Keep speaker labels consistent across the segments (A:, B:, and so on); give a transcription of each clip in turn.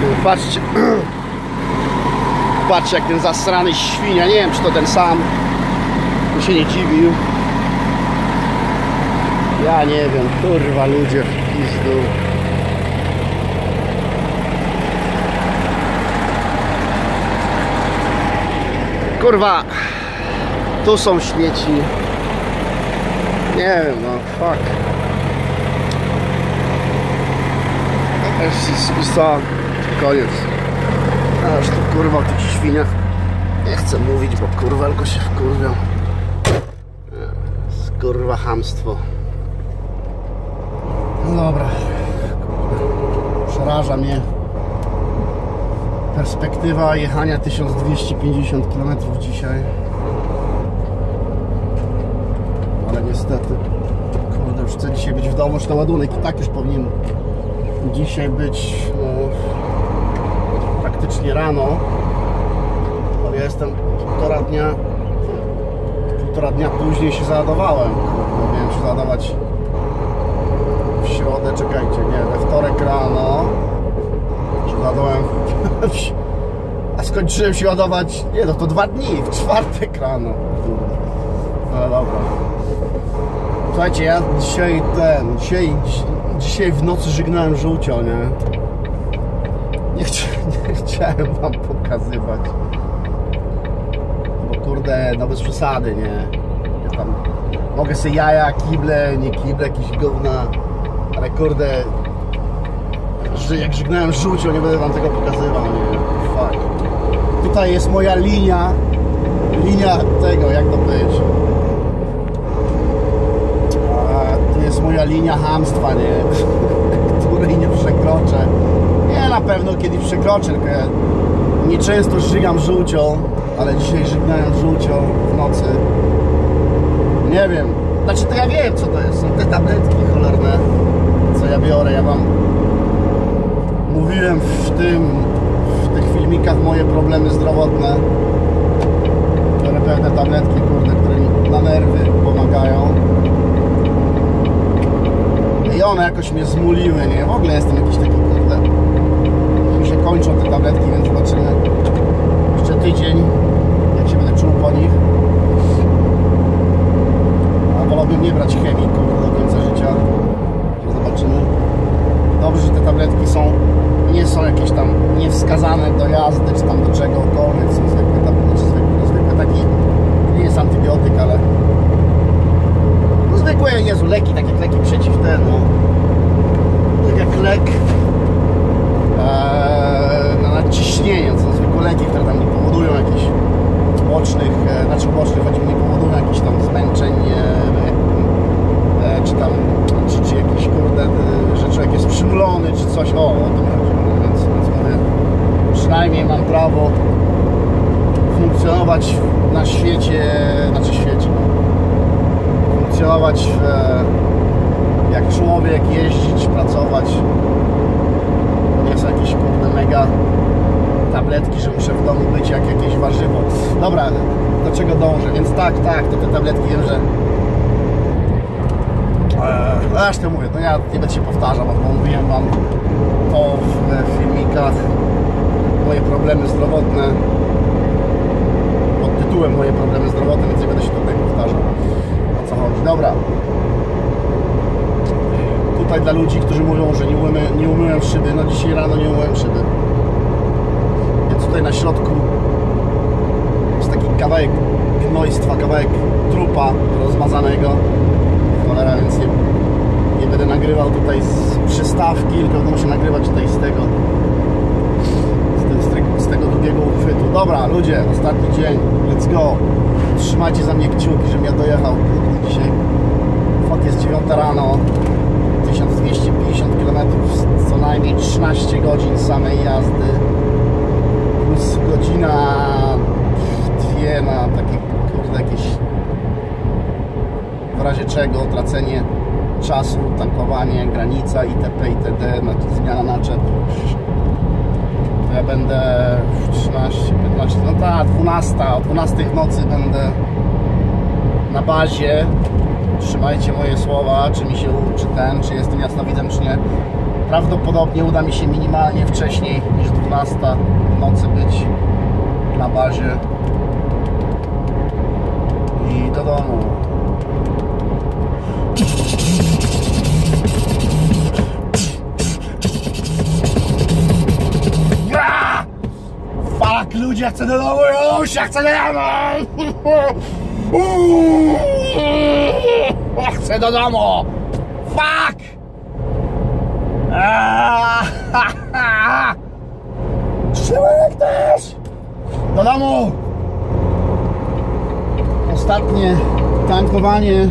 A: Patrzcie. Patrzcie, jak ten zasrany świnia, nie wiem, czy to ten sam. Tu się nie dziwił. Ja nie wiem, kurwa, ludzie w pizdu. Kurwa, tu są śmieci. Nie wiem, no fuck. Koniec. Aż tu kurwa o tych świniach nie chcę mówić, bo kurwa tylko się wkurwią. Kurwa chamstwo. No dobra. Przeraża mnie perspektywa jechania 1250 km dzisiaj. Ale niestety, kurde, już chcę dzisiaj być w domu, już ten ładunek i tak już powinien dzisiaj być praktycznie rano. Ale ja jestem półtora dnia później się załadowałem. Kurde, miałem się załadować w środę, czekajcie, nie, we wtorek rano się załadowałem, a skończyłem się ładować, nie no, to 2 dni, w czwartek rano. No dobra. Słuchajcie, ja dzisiaj w nocy żygnałem żółcio, nie? Nie chciałem wam pokazywać. Bo kurde, no bez przesady, nie? Ja tam mogę sobie jaja, kible, nie kible, jakieś gówna, ale kurde, że jak żygnałem żółcio, nie będę wam tego pokazywał, nie? Fuck. Tutaj jest moja linia tego, jak to być. Tu jest moja linia chamstwa, nie? Której nie przekroczę. Nie, na pewno kiedyś przekroczę, tylko ja nieczęsto żygam żółcią, ale dzisiaj żygnałem żółcią w nocy. Nie wiem, znaczy to ja wiem, co to jest. Są te tabletki cholerne, co ja biorę. Ja wam mówiłem w tych filmikach moje problemy zdrowotne. Biorę pewne tabletki, kurde, które mi na nerwy pomagają. I one jakoś mnie zmuliły, nie? W ogóle jestem jakiś taki, kurde. Mi się kończą te tabletki, więc zobaczymy jeszcze tydzień, jak się będę czuł po nich. A wolałbym nie brać chemii, kurde, do końca życia. Zobaczymy. Dobrze, że te tabletki nie są jakieś tam niewskazane do jazdy, czy tam do czegokolwiek. Są zwykłe tabletki, zwykłe taki, nie jest antybiotyk, ale no zwykłe, Jezu, leki, tak jak leki przeciw temu. Tak jak lek na nadciśnienie, to są zwykłe leki, które tam nie powodują jakichś ubocznych, choć nie powodują jakichś tam zmęczeń, czy tam, czy jakiś, kurde, że człowiek jest przymulony, czy coś, o tym chodzi, więc mówię, przynajmniej mam prawo funkcjonować na świecie, funkcjonować jak człowiek, jeździć, pracować. Nie są jakieś, kurde, mega tabletki, że muszę w domu być jak jakieś warzywo. Dobra, do czego dążę? Więc tak, to te tabletki wiem, że zresztą mówię, no ja nie będę się powtarzał, bo mówiłem wam to w filmikach, moje problemy zdrowotne, pod tytułem moje problemy zdrowotne, więc nie będę się tutaj powtarzał, o co chodzi. Dobra, tutaj dla ludzi, którzy mówią, że nie umyłem szyby, no dzisiaj rano nie umyłem szyby, więc tutaj na środku jest taki kawałek gnojstwa, kawałek trupa rozmazanego, cholera, więc nie będę nagrywał tutaj z przystawki, tylko muszę nagrywać tutaj z tego drugiego uchwytu. Dobra, ludzie, ostatni dzień, let's go. Trzymajcie za mnie kciuki, żebym ja dojechał dzisiaj. Fakt, jest 9 rano, 1250 km, co najmniej 13 godzin samej jazdy, plus godzina, 2 na takie, kurde, jakieś w razie czego tracenie czasu, tankowanie, granica itp. itd. Zmiana naczep. Ja będę w 13, 15, no ta 12, o 12 w nocy będę na bazie. Trzymajcie moje słowa, czy mi się czy jestem jasnowidzem, czy nie. Prawdopodobnie uda mi się minimalnie wcześniej niż 12 w nocy być na bazie i do domu. Fuck, ludzie, ja chcę do domu już! Ja chcę do domu! Ja chcę do domu! Fuck! Trzymaj też! Do domu! Ostatnie tankowanie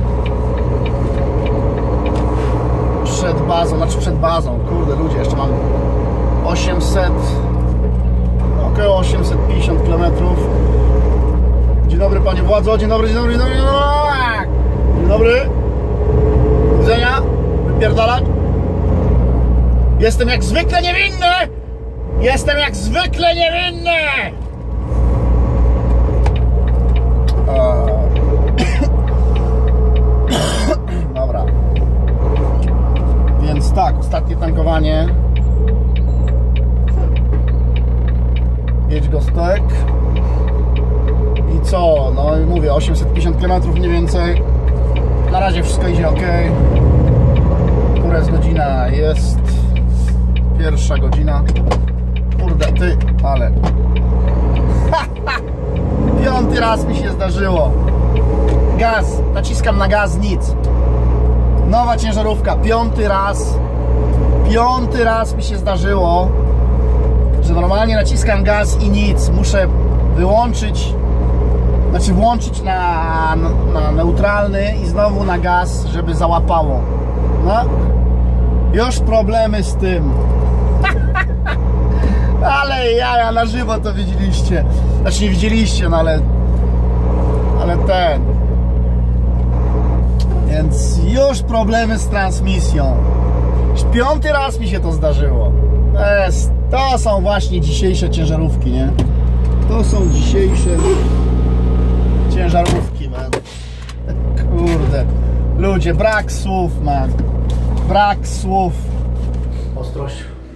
A: przed bazą, kurde ludzie, jeszcze mam 800, około 850 km. Dzień dobry panie władzo, dzień dobry, dzień dobry, dzień dobry, dzień dobry. Do widzenia, wypierdalać. Jestem jak zwykle niewinny! Jestem jak zwykle niewinny! Dobra. Więc tak, ostatnie tankowanie. Jedź Gostek. I co? No i mówię, 850 km mniej więcej. Na razie wszystko idzie ok. Która jest godzina? Jest pierwsza godzina. Kurde, ty, ale piąty raz mi się zdarzyło. Gaz, naciskam na gaz, nic. Nowa ciężarówka, piąty raz mi się zdarzyło, że normalnie naciskam gaz i nic. Muszę wyłączyć, znaczy włączyć na neutralny i znowu na gaz, żeby załapało. No, już problemy z tym. Ale jaja, na żywo to widzieliście. Znaczy nie widzieliście, no ale ten. Więc już problemy z transmisją. Już piąty raz mi się to zdarzyło. To są właśnie dzisiejsze ciężarówki, nie? To są dzisiejsze ciężarówki, man. Kurde. Ludzie, brak słów, man. Brak słów. Ostrość.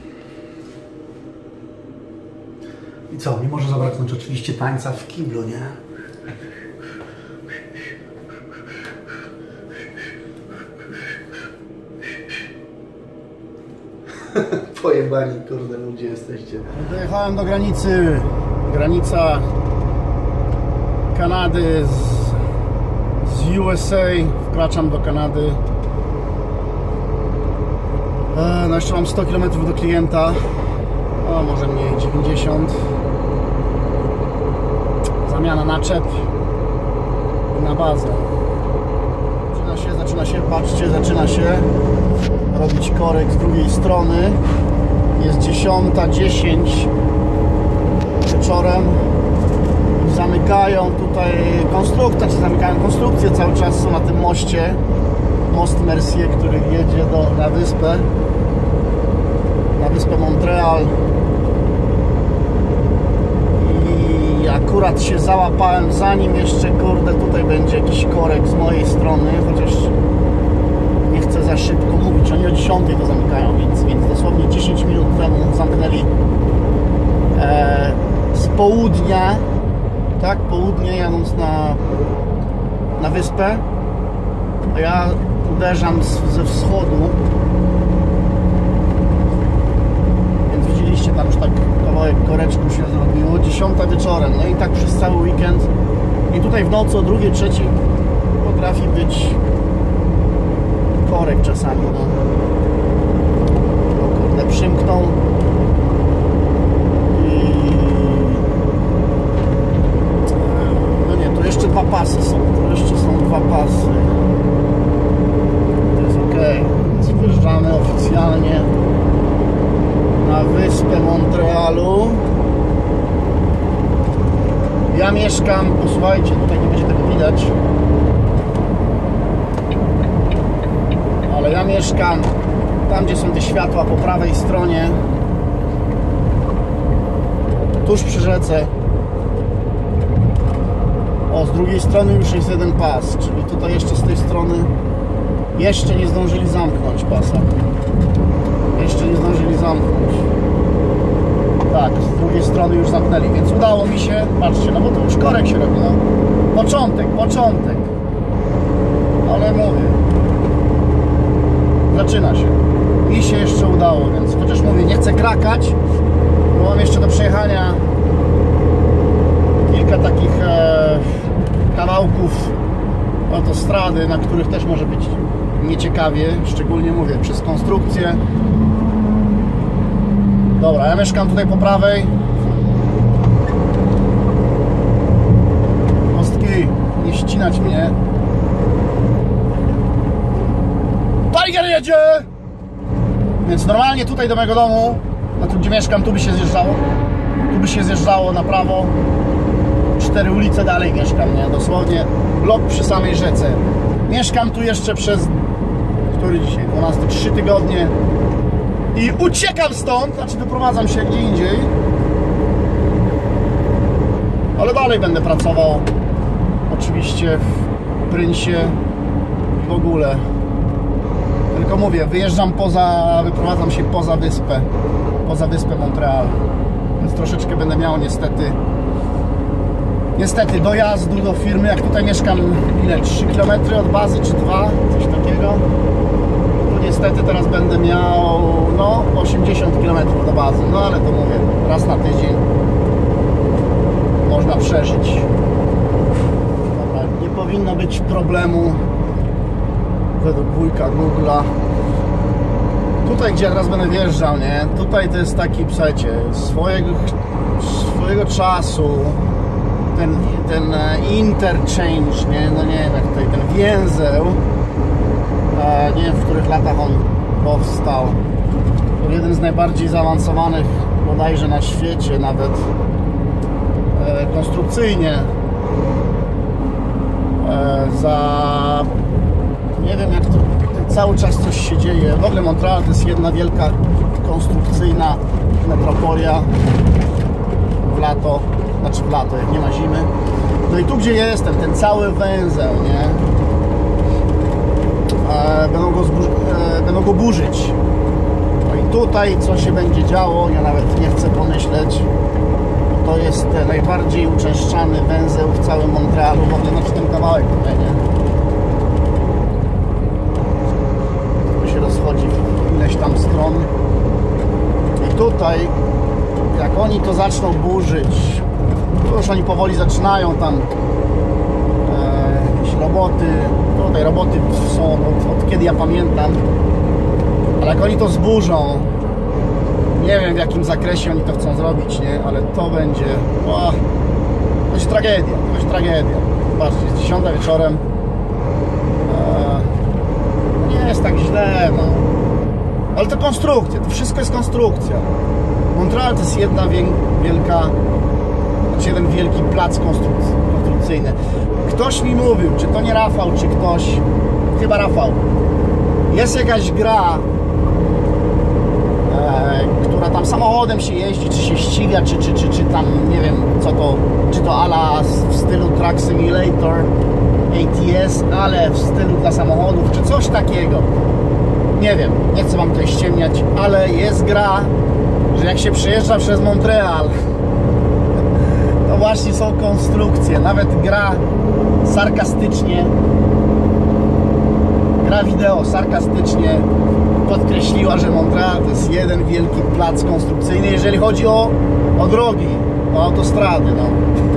A: I co? Nie może zabraknąć oczywiście tańca w kiblu, nie? Pojebani, kurde, ludzie jesteście. Dojechałem do granicy. Granica Kanady z USA. Wkraczam do Kanady. No jeszcze mam 100 km do klienta. O, może mniej, 90. Zamiana naczep na bazę. Zaczyna się, patrzcie, zaczyna się robić korek z drugiej strony. Jest 10:10 wieczorem. Zamykają tutaj zamykają konstrukcję, cały czas są na tym moście. Most Mercier, który jedzie na wyspę Montreal. I akurat się załapałem, zanim jeszcze, kurde, tutaj będzie jakiś korek z mojej strony, chociaż nie chcę za szybko mówić, oni o 10 to zamykają, więc dosłownie 10 minut temu zamknęli z południa, tak, południe jadąc na wyspę, a ja uderzam ze wschodu. Tam już tak kawałek koreczku się zrobiło. 10 wieczorem, no i tak przez cały weekend. I tutaj w nocy o 2, 3 potrafi być korek czasami, no. O kurde, przymknął i no nie, tu jeszcze 2 pasy są. Tu jeszcze są 2 pasy. To jest ok. Więc wyjeżdżamy oficjalnie na wyspę Montrealu. Ja mieszkam, posłuchajcie, tutaj nie będzie tego widać, ale ja mieszkam tam, gdzie są te światła po prawej stronie, tuż przy rzece. O, z drugiej strony już jest jeden pas, czyli tutaj jeszcze z tej strony jeszcze nie zdążyli zamknąć pasa. jeszcze nie zdążyli zamknąć. Tak, z drugiej strony już zamknęli, więc udało mi się, patrzcie, no bo to już korek się robi, no. Początek. Ale mówię, zaczyna się. Mi się jeszcze udało, więc chociaż mówię, nie chcę krakać, bo mam jeszcze do przejechania kilka takich kawałków autostrady, na których też może być nieciekawie, szczególnie mówię, przez konstrukcję. Dobra, ja mieszkam tutaj po prawej. Kostki, nie ścinać mnie. Tiger jedzie! Więc normalnie tutaj do mojego domu, na tu gdzie mieszkam, tu by się zjeżdżało. Tu by się zjeżdżało na prawo. 4 ulice dalej mieszkam, nie? Dosłownie blok przy samej rzece. Mieszkam tu jeszcze przez, który dzisiaj? 12, 3 tygodnie. I uciekam stąd, znaczy wyprowadzam się gdzie indziej. Ale dalej będę pracował. Oczywiście w Prynsie i w ogóle. Tylko mówię, wyprowadzam się poza wyspę Montreal. Więc troszeczkę będę miał niestety dojazdu do firmy. Jak tutaj mieszkam, ile? 3 km od bazy, czy 2? Coś takiego. To niestety teraz będę miał, no, 80 km do bazy. No ale to mówię, raz na tydzień można przeżyć. Dobra, nie powinno być problemu według wujka Google'a. Tutaj, gdzie ja teraz będę wjeżdżał, nie? Tutaj to jest taki, słuchajcie, swojego czasu ten interchange, nie? No nie wiem jak tutaj, ten więzeł, nie wiem w których latach on powstał. To jeden z najbardziej zaawansowanych bodajże na świecie, nawet konstrukcyjnie. Nie wiem jak to cały czas coś się dzieje. W ogóle Montreal to jest jedna wielka konstrukcyjna metropolia w lato, jak nie ma zimy. No i tu gdzie jestem, ten cały węzeł, nie? Będą go burzyć. No i tutaj co się będzie działo, ja nawet nie chcę pomyśleć. To jest najbardziej uczęszczany węzeł w całym Montrealu, w ogóle znaczy ten kawałek tutaj, nie? Się rozchodzi w ileś tam stron. I tutaj jak oni to zaczną burzyć, to już oni powoli zaczynają tam jakieś roboty. Tutaj roboty są od kiedy ja pamiętam, ale jak oni to zburzą, nie wiem w jakim zakresie oni to chcą zrobić, nie? Ale to będzie tragedia. Zobaczcie, jest 10 wieczorem. Nie jest tak źle, no. Ale to konstrukcja, to wszystko jest konstrukcja. Montreal to jest jeden wielki plac konstrukcyjny. Ktoś mi mówił, czy to nie Rafał, czy ktoś, chyba Rafał, jest jakaś gra, która tam samochodem się jeździ, czy się ściga, czy tam, nie wiem co to, czy to ala w stylu Truck Simulator, ATS, ale w stylu dla samochodów, czy coś takiego. Nie wiem, nie chcę wam tutaj ściemniać, ale jest gra, że jak się przejeżdża przez Montreal, to właśnie są konstrukcje. Nawet gra wideo sarkastycznie podkreśliła, że Montreal to jest jeden wielki plac konstrukcyjny, jeżeli chodzi o drogi, o autostrady, no.